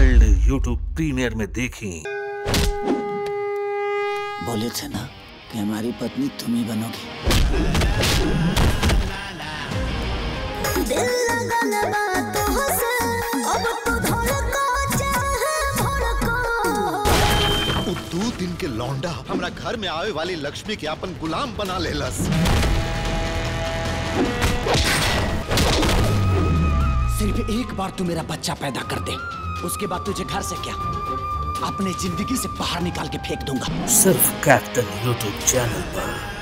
World YouTube premier में देखें। बोले थे ना कि हमारी पत्नी तुम ही बनोगी। दिल लगल बातों से अब तो धड़को चाहे भड़को। 2 दिन के लौंडा हमरा घर में आवे वाली लक्ष्मी के अपन गुलाम बना लेलस। सिर्फ एक बार तू मेरा बच्चा पैदा कर दे, उसके बाद तुझे घर से क्या अपने जिंदगी से बाहर निकाल के फेंक दूंगा। सिर्फ कैप्टन यूट्यूब चैनल पर।